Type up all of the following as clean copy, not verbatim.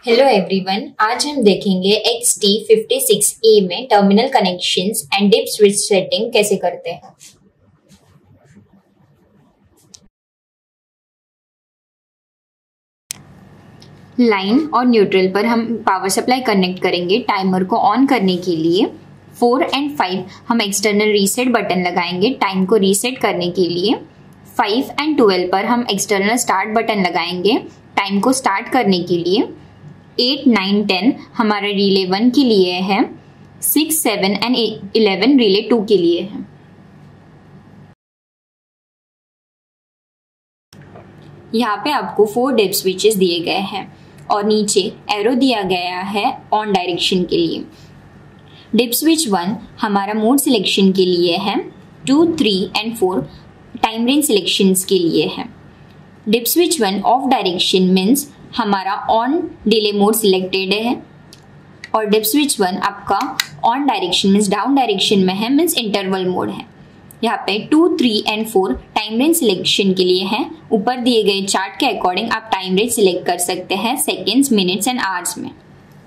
Hello everyone, आज हम देखेंगे XT56E में terminal connections and DIP switch setting कैसे करते हैं। लाइन और न्यूट्रल पर हम पावर सप्लाई कनेक्ट करेंगे। टाइमर को ऑन करने के लिए 4 और 5 हम एक्सटर्नल रीसेट बटन लगाएंगे टाइम को रीसेट करने के लिए। 5 और 12 पर हम एक्सटर्नल स्टार्ट बटन लगाएंगे टाइम को स्टार्ट करने के लिए। 8, 9, 10 हमारा रिले 1 के लिए है। 6, 7 और 11 रिले 2 के लिए है। यहाँ पे आपको 4 डिप स्विचेस दिए गए हैं और नीचे एरो दिया गया है ऑन डायरेक्शन के लिए। डिप स्विच 1 हमारा मोड सिलेक्शन के लिए है। 2, 3 और 4 टाइम रेंज सिलेक्शंस के लिए है। DIP switch 1 off direction means हमारा ऑन डिले मोड सिलेक्टेड है और डिप स्विच 1 आपका on direction means down direction में है, मीन्स इंटरवल मोड है। यहाँ पे 2, 3 और 4 टाइम रेंज सिलेक्शन के लिए है। ऊपर दिए गए चार्ट के अकॉर्डिंग आप टाइम रेंज सिलेक्ट कर सकते हैं सेकेंड्स, मिनट्स एंड आवर्स में।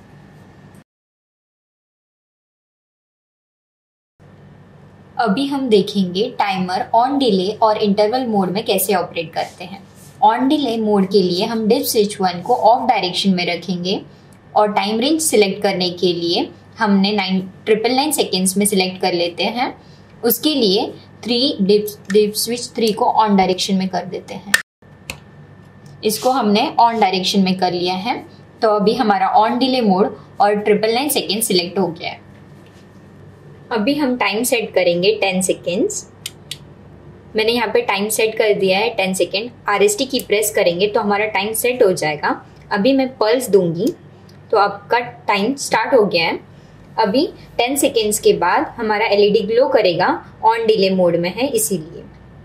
अभी हम देखेंगे टाइमर ऑन डिले और इंटरवल मोड में कैसे ऑपरेट करते हैं। ऑन डिले मोड के लिए हम डिप स्विच 1 को ऑफ डायरेक्शन में रखेंगे और टाइम रेंज सिलेक्ट करने के लिए हमने 999 सेकेंड्स में सिलेक्ट कर लेते हैं। उसके लिए डिप स्विच 3 को ऑन डायरेक्शन में कर देते हैं। इसको हमने ऑन डायरेक्शन में कर लिया है, तो अभी हमारा ऑन डिले मोड और 999 सेकेंड सिलेक्ट हो गया है। अभी हम टाइम सेट करेंगे 10 सेकेंड्स। मैंने यहाँ पे टाइम सेट कर दिया है 10 सेकेंड। RST की प्रेस करेंगे तो हमारा टाइम सेट हो जाएगा। अभी मैं पल्स दूंगी तो आपका टाइम स्टार्ट हो गया है। अभी 10 सेकेंड्स के बाद हमारा LED ग्लो करेगा, ऑन डिले मोड में है इसीलिए।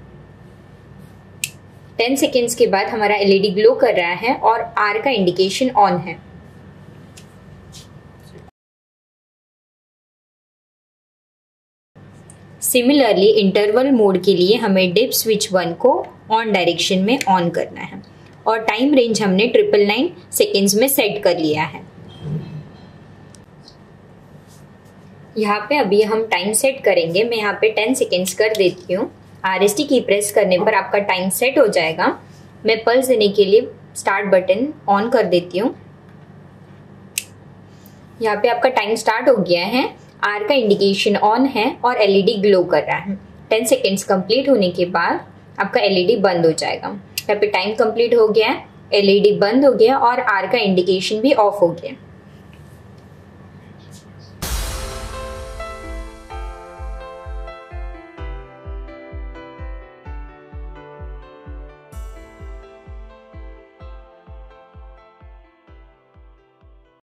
10 सेकेंड्स के बाद हमारा LED ग्लो कर रहा है और R का इंडिकेशन ऑन है। सिमिलरली इंटरवल मोड के लिए हमें डिप स्विच 1 को ऑन डायरेक्शन में ऑन करना है और टाइम रेंज हमने 999 सेकेंड्स में सेट कर लिया है। यहाँ पे अभी हम टाइम सेट करेंगे। मैं यहाँ पे 10 सेकेंड्स कर देती हूँ। RST की प्रेस करने पर आपका टाइम सेट हो जाएगा। मैं पल्स देने के लिए स्टार्ट बटन ऑन कर देती हूँ। यहाँ पे आपका टाइम स्टार्ट हो गया है। R का इंडिकेशन ऑन है और LED ग्लो कर रहा है। 10 सेकेंड्स कंप्लीट होने के बाद आपका LED बंद हो जाएगा। यहाँ पे टाइम कंप्लीट हो गया है, LED बंद हो गया और R का इंडिकेशन भी ऑफ हो गया।